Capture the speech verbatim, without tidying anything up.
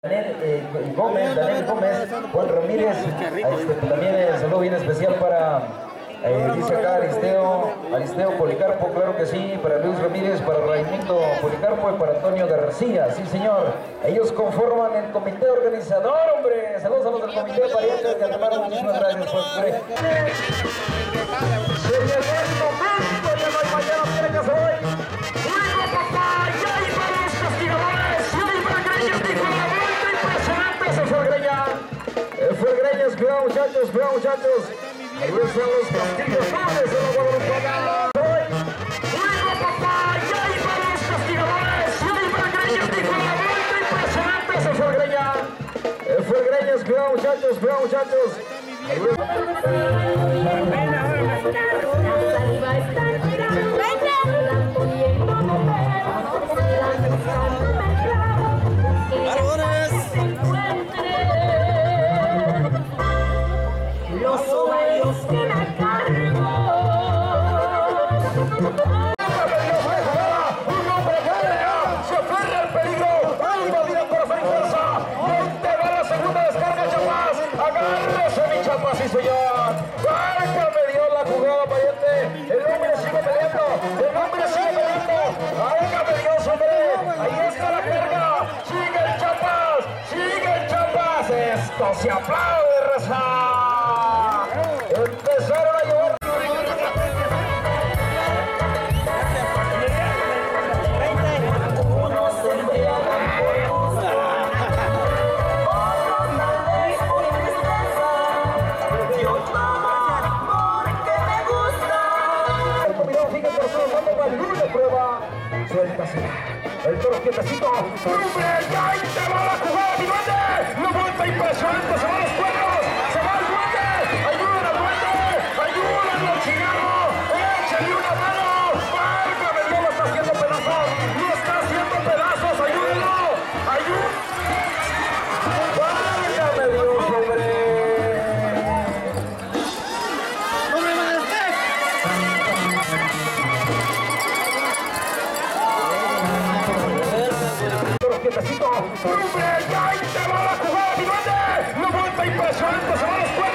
Daniel eh, Gómez, Daniel Gómez, Juan Ramírez, este, también el saludo bien especial para, eh, dice acá Aristeo, Aristeo Policarpo, claro que sí, para Luis Ramírez, para Raimundo Policarpo y para Antonio García, sí señor, ellos conforman el comité organizador, hombre, saludos a los del comité parientes de Alemán, muchísimas gracias por su Se llegó el momento, ya no hay mañana, tiene que ser hoy, luego papá, ya hay para los castigadores, ya hay para Greñas, dijo la vuelta impresionante, se fue Greña, eh, fue Greñas, cuidado muchachos, cuidado muchachos, ahí están los castigadores de la Guadalupana. Luego papá, ya hay para los castigadores, ya hay para Greñas, dijo la vuelta impresionante, se fue Greña, eh, fue Greñas, cuidado muchachos, cuidado muchachos, ahí los ovarios que me cargo. un hombre se aferra al peligro, algo viene por hacer fuerza, monte va la segunda descarga Chapas, agárrese mi Chapas, sí señor, Barca me dio la jugada pariente, el hombre sigue peleando, el hombre sigue peleando, válgame Dios hombre, ahí está la carga, sigue el Chapas, sigue el Chapas, esto se aplaude raza. Empezaron a llevar. Unos se embriagan por gusto, otros tal vez por tristeza. Yo tomo porque me gusta. El combinado sigue por su mano, Malú de prueba. Suéltase. El toro quietecito. ¡Hombre! ¡Ya ahí te va la jugada, mi duende! ¡La vuelta impresionante! ¡Se van los cuernos! ¡Se va el duende! ¡Ayúdenlo al duende! ¡Ayúdenlo al chingado! ¡Échale una mano! ¡Válgame Dios! ¡Lo está haciendo pedazos! ¡Lo está haciendo pedazos! ¡Ayúdenlo! ¡Ayúdenlo! ¡Válgame Dios, hombre! ¡Quietecito! ¡Hombre! ¡Ya ahí te va la jugada, mi duende! ¡La vuelta impresionante! ¡Se van los cuernos!